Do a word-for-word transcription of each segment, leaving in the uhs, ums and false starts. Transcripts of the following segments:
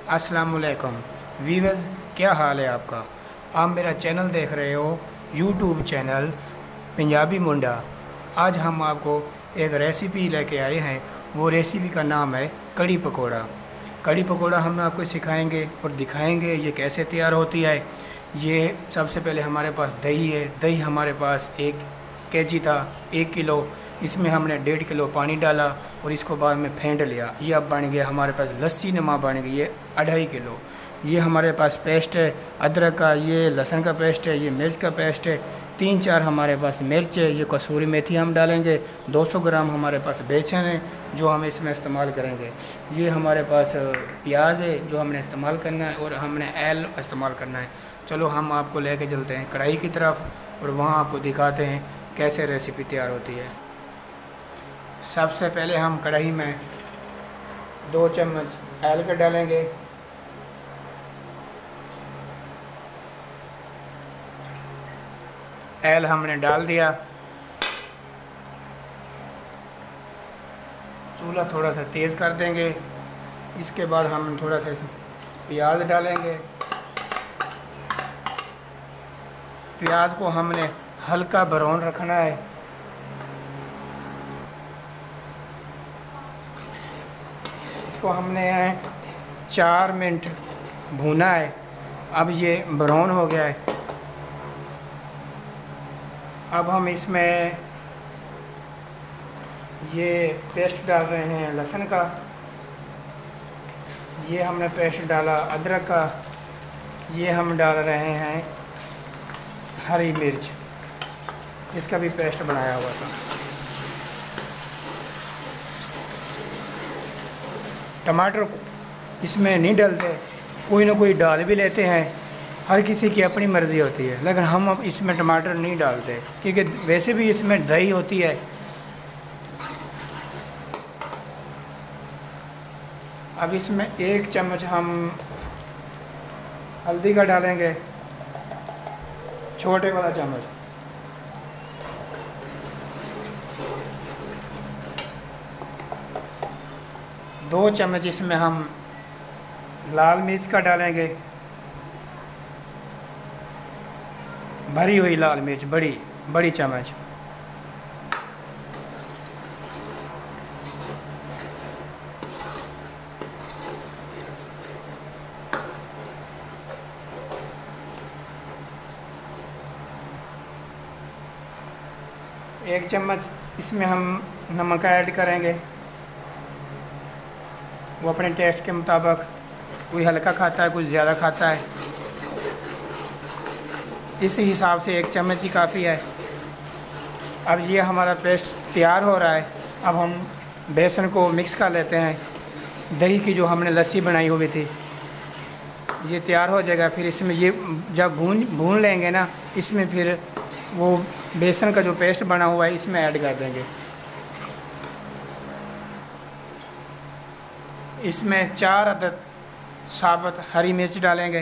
अस्सलामुअलैकुम वीवर्स, क्या हाल है आपका। आप मेरा चैनल देख रहे हो, यूट्यूब चैनल पंजाबी मुंडा। आज हम आपको एक रेसिपी लेके आए हैं। वो रेसिपी का नाम है कड़ी पकोड़ा। कड़ी पकोड़ा हम आपको सिखाएंगे और दिखाएंगे ये कैसे तैयार होती है। ये सबसे पहले हमारे पास दही है। दही हमारे पास एक केजी था, एक किलो। इसमें हमने डेढ़ किलो पानी डाला और इसको बाद में फेंट लिया। ये अब बन गया हमारे पास लस्सी नमा बन गई है अढ़ाई किलो। ये हमारे पास पेस्ट है अदरक का, ये लहसुन का पेस्ट है, ये मिर्च का पेस्ट है, तीन चार हमारे पास मिर्च है, ये कसूरी मेथी हम डालेंगे, दो सौ ग्राम हमारे पास बेसन है जो हम इसमें इस्तेमाल करेंगे। ये हमारे पास प्याज है जो हमने इस्तेमाल करना है और हमने एल इस्तेमाल करना है। चलो हम आपको लेके चलते हैं कढ़ाई की तरफ और वहाँ आपको दिखाते हैं कैसे रेसिपी तैयार होती है। सबसे पहले हम कढ़ाई में दो चम्मच एल का डालेंगे। एल हमने डाल दिया। चूल्हा थोड़ा सा तेज़ कर देंगे। इसके बाद हम थोड़ा सा प्याज डालेंगे। प्याज को हमने हल्का ब्राउन रखना है। इसको हमने चार मिनट भूना है। अब ये ब्राउन हो गया है। अब हम इसमें ये पेस्ट डाल रहे हैं लहसुन का। ये हमने पेस्ट डाला अदरक का। ये हम डाल रहे हैं हरी मिर्च, इसका भी पेस्ट बनाया हुआ था। टमाटर इसमें नहीं डलते, कोई ना कोई डाल भी लेते हैं, हर किसी की अपनी मर्ज़ी होती है, लेकिन हम अब इसमें टमाटर नहीं डालते क्योंकि वैसे भी इसमें दही होती है। अब इसमें एक चम्मच हम हल्दी का डालेंगे, छोटे वाला चम्मच। दो चम्मच इसमें हम लाल मिर्च का डालेंगे, भरी हुई लाल मिर्च, बड़ी बड़ी चम्मच। एक चम्मच इसमें हम नमक ऐड करेंगे, वो अपने टेस्ट के मुताबिक, कोई हल्का खाता है, कुछ ज़्यादा खाता है, इस हिसाब से एक चम्मच ही काफ़ी है। अब ये हमारा पेस्ट तैयार हो रहा है। अब हम बेसन को मिक्स कर लेते हैं। दही की जो हमने लस्सी बनाई हुई थी ये तैयार हो जाएगा। फिर इसमें ये जब भून भून लेंगे ना, इसमें फिर वो बेसन का जो पेस्ट बना हुआ है इसमें ऐड कर देंगे। इसमें चार अदद साबुत हरी मिर्च डालेंगे।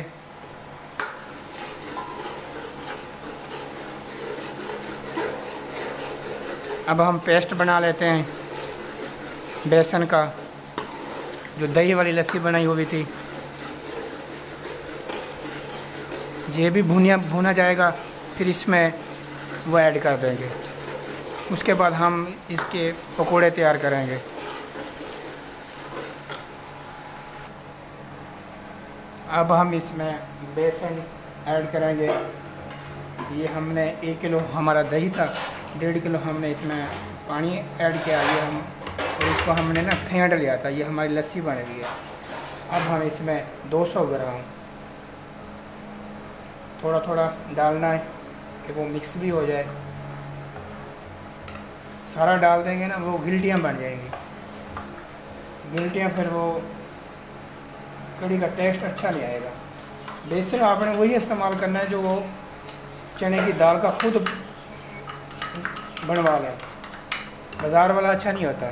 अब हम पेस्ट बना लेते हैं बेसन का, जो दही वाली लस्सी बनाई हुई थी। ये भी भुनिया भुना जाएगा, फिर इसमें वो ऐड कर देंगे। उसके बाद हम इसके पकोड़े तैयार करेंगे। अब हम इसमें बेसन ऐड करेंगे। ये हमने एक किलो हमारा दही था, डेढ़ किलो हमने इसमें पानी ऐड किया। ये हम और इसको हमने ना फेंट लिया था। ये हमारी लस्सी बन गई है। अब हम इसमें दो सौ ग्राम थोड़ा थोड़ा डालना है कि वो मिक्स भी हो जाए। सारा डाल देंगे ना, वो गिल्टियाँ बन जाएंगी। गिल्टियाँ फिर वो कड़ी का टेस्ट अच्छा नहीं आएगा। बेसन आपने वही इस्तेमाल करना है जो वो चने की दाल का खुद बनवा लें, बाज़ार वाला अच्छा नहीं होता।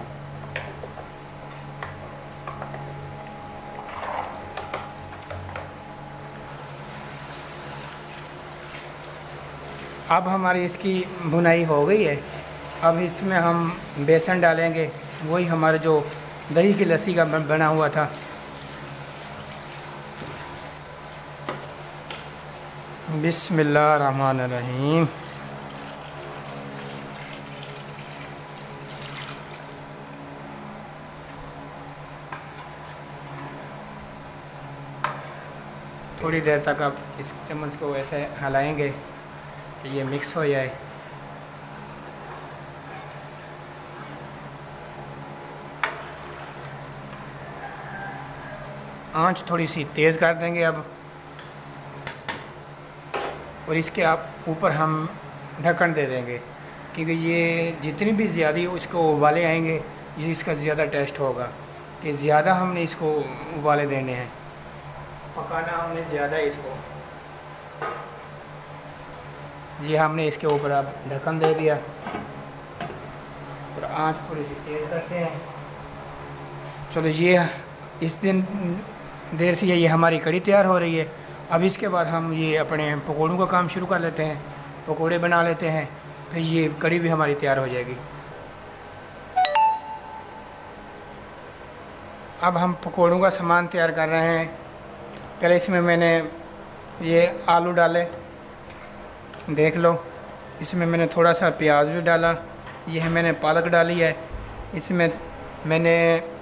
अब हमारी इसकी भुनाई हो गई है। अब इसमें हम बेसन डालेंगे, वही हमारे जो दही की लस्सी का बना हुआ था। बिस्मिल्लाहिर्रहमानिर्रहीम। थोड़ी देर तक आप इस चम्मच को ऐसे हिलाएंगे कि ये मिक्स हो जाए। आंच थोड़ी सी तेज़ कर देंगे अब, और इसके आप ऊपर हम ढक्कन दे देंगे, क्योंकि ये जितनी भी ज़्यादा इसको उबाले आएंगे ये इसका ज़्यादा टेस्ट होगा, कि ज़्यादा हमने इसको उबाले देने हैं, पकाना हमने ज़्यादा इसको। ये हमने इसके ऊपर अब ढक्कन दे दिया और आंच थोड़ी सी तेज़ करते हैं। चलो, ये इस दिन देर से ये हमारी कड़ी तैयार हो रही है। अब इसके बाद हम ये अपने पकौड़ों का काम शुरू कर लेते हैं, पकौड़े बना लेते हैं, फिर ये कड़ी भी हमारी तैयार हो जाएगी। अब हम पकौड़ों का सामान तैयार कर रहे हैं। पहले इसमें मैंने ये आलू डाले, देख लो। इसमें मैंने थोड़ा सा प्याज भी डाला, ये है मैंने पालक डाली है। इसमें मैंने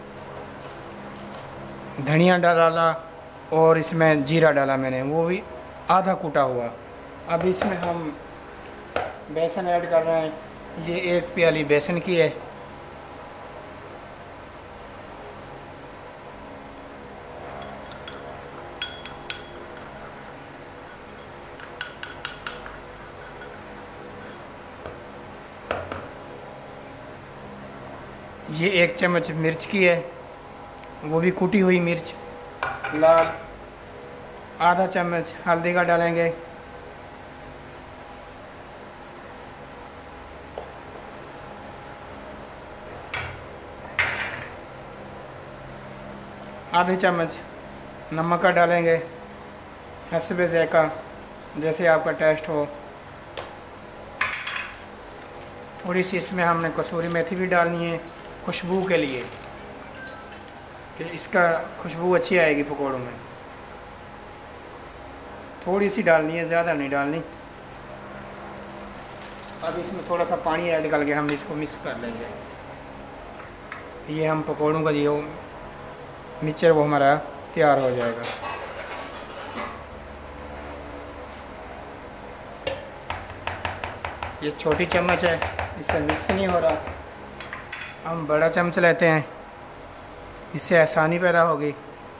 धनिया डाला और इसमें जीरा डाला मैंने, वो भी आधा कूटा हुआ। अब इसमें हम बेसन ऐड कर रहे हैं। ये एक प्याली बेसन की है। ये एक चम्मच मिर्च की है, वो भी कूटी हुई मिर्च लाल। आधा चम्मच हल्दी का डालेंगे। आधे चम्मच नमक का डालेंगे, हस्बे ज़ायक़ा, जैसे आपका टेस्ट हो। थोड़ी सी इसमें हमने कसूरी मेथी भी डालनी है खुशबू के लिए, कि इसका खुशबू अच्छी आएगी पकौड़ों में। थोड़ी सी डालनी है, ज़्यादा नहीं डालनी। अब इसमें थोड़ा सा पानी ऐड करके हम इसको मिक्स कर लेंगे। ये हम पकौड़ों का जो मिक्सचर वो हमारा तैयार हो जाएगा। ये छोटी चम्मच है, इससे मिक्स नहीं हो रहा। हम बड़ा चम्मच लेते हैं, इससे आसानी पैदा होगी।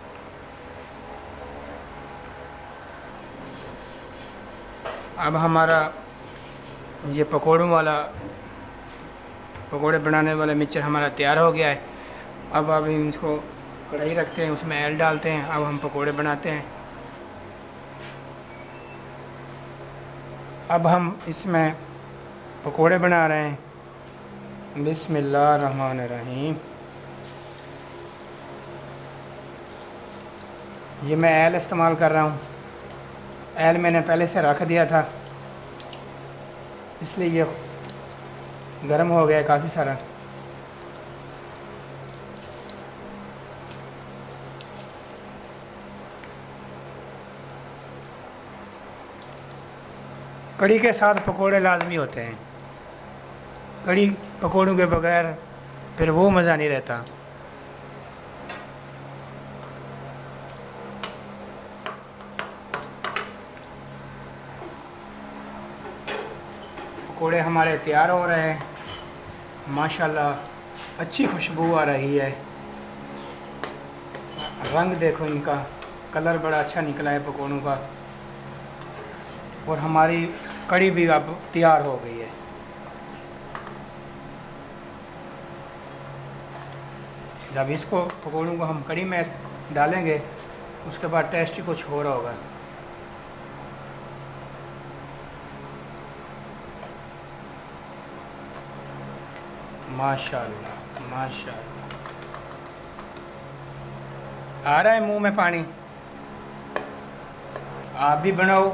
अब हमारा ये पकौड़ों वाला पकौड़े बनाने वाला मिक्सचर हमारा तैयार हो गया है। अब अब हम इसको कढ़ाई रखते हैं, उसमें ऑयल डालते हैं। अब हम पकौड़े बनाते हैं। अब हम इसमें पकौड़े बना रहे हैं। बिस्मिल्लाहिर्रहमानिर्रहीम। ये मैं ऑयल इस्तेमाल कर रहा हूँ। ऑयल मैंने पहले से रख दिया था, इसलिए ये गर्म हो गया काफ़ी सारा। कड़ी के साथ पकोड़े लाजमी होते हैं। कड़ी पकोड़ों के बगैर फिर वो मज़ा नहीं रहता। पकोड़े हमारे तैयार हो रहे हैं। माशाल्लाह अच्छी खुशबू आ रही है। रंग देखो इनका, कलर बड़ा अच्छा निकला है पकोड़ों का। और हमारी कड़ी भी अब तैयार हो गई है। जब इसको पकोड़ों को हम कड़ी में डालेंगे, उसके बाद टेस्ट ही कुछ हो रहा होगा। माशाल्लाह माशाल्लाह, आ रहा है मुंह में पानी। आप भी बनाओ,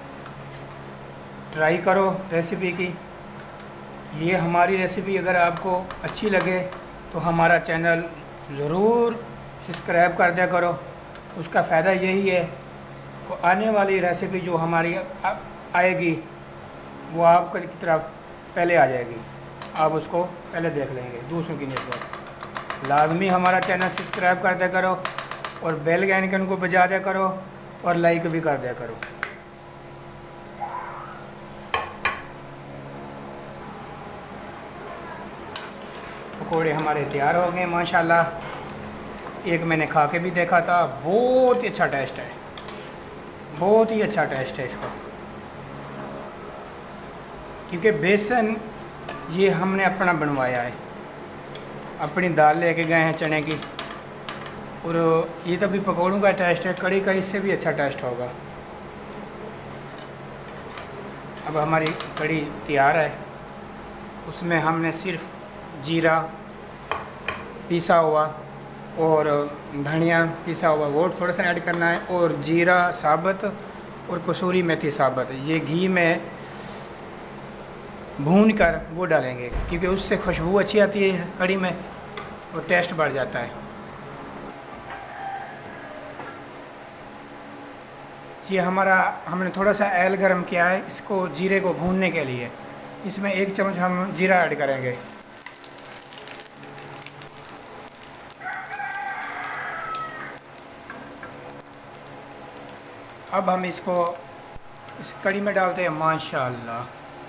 ट्राई करो रेसिपी की। ये हमारी रेसिपी अगर आपको अच्छी लगे तो हमारा चैनल ज़रूर सब्सक्राइब कर दिया करो। उसका फ़ायदा यही है तो आने वाली रेसिपी जो हमारी आएगी वो आपकी तरफ पहले आ जाएगी, आप उसको पहले देख लेंगे दूसरों की निस्बत। लाजमी हमारा चैनल सब्सक्राइब कर दिया करो और बेल के आइकन को बजा दिया करो और लाइक भी कर दिया करो। पकौड़े हमारे तैयार हो गए माशाल्लाह। एक मैंने खा के भी देखा था, बहुत ही अच्छा टेस्ट है, बहुत ही अच्छा टेस्ट है इसका, क्योंकि बेसन ये हमने अपना बनवाया है, अपनी दाल लेके गए हैं चने की, और ये तो भी पकौड़ों का टेस्ट है, कड़ी का इससे भी अच्छा टेस्ट होगा। अब हमारी कड़ी तैयार है, उसमें हमने सिर्फ जीरा पिसा हुआ और धनिया पिसा हुआ वो थोड़ा सा ऐड करना है, और जीरा साबुत और कसूरी मेथी साबुत ये घी में भून कर वो डालेंगे, क्योंकि उससे खुशबू अच्छी आती है कड़ी में और टेस्ट बढ़ जाता है। ये हमारा हमने थोड़ा सा ऑयल गरम किया है इसको जीरे को भूनने के लिए। इसमें एक चम्मच हम जीरा ऐड करेंगे। अब हम इसको इस कड़ी में डालते हैं माशाल्लाह।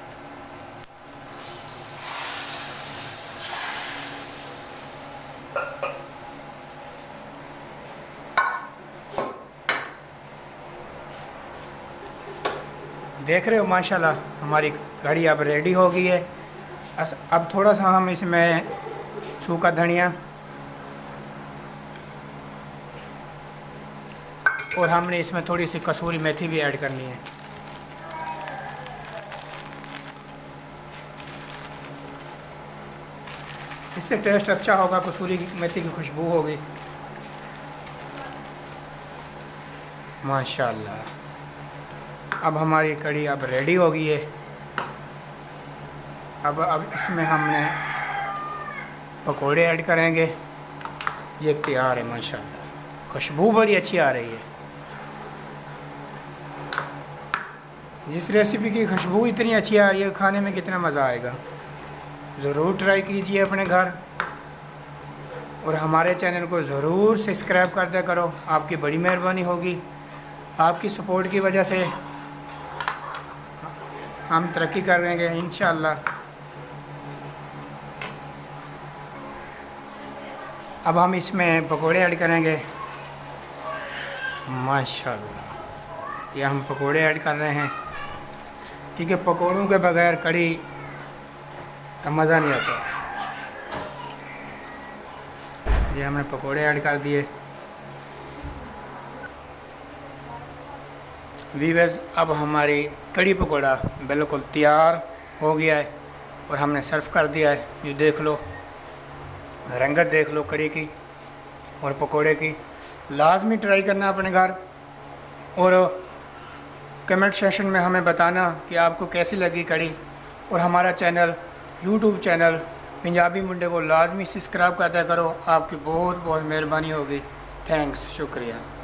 देख रहे हो माशाल्लाह हमारी कड़ी अब रेडी हो गई है। अब थोड़ा सा हम इसमें सूखा धनिया और हमने इसमें थोड़ी सी कसूरी मेथी भी ऐड करनी है। इससे टेस्ट अच्छा होगा, कसूरी मेथी की खुशबू होगी माशाल्लाह। अब हमारी कड़ी अब रेडी हो गई है। अब अब इसमें हमने पकोड़े ऐड करेंगे। ये तैयार है माशाल्लाह, खुशबू बड़ी अच्छी आ रही है। जिस रेसिपी की खुशबू इतनी अच्छी आ रही है, खाने में कितना मज़ा आएगा। ज़रूर ट्राई कीजिए अपने घर और हमारे चैनल को ज़रूर सब्सक्राइब कर दिया करो, आपकी बड़ी मेहरबानी होगी। आपकी सपोर्ट की वजह से हम तरक्की कर रहे हैं इंशाअल्लाह। अब हम इसमें पकोड़े ऐड करेंगे माशाअल्लाह। ये हम पकोड़े ऐड कर रहे हैं, क्योंकि पकोड़ों के बगैर कड़ी का मज़ा नहीं आता। ये हमने पकोड़े ऐड कर दिए। वीवर्स अब हमारी कड़ी पकोड़ा बिल्कुल तैयार हो गया है और हमने सर्व कर दिया है। ये देख लो, रंगत देख लो कड़ी की और पकोड़े की। लाजमी ट्राई करना अपने घर और कमेंट सेक्शन में हमें बताना कि आपको कैसी लगी कड़ी। और हमारा channel YouTube channel Punjabi Munde को लाजमी सब्सक्राइब कर दिया करो, आपकी बहुत बहुत मेहरबानी होगी। थैंक्स, शुक्रिया।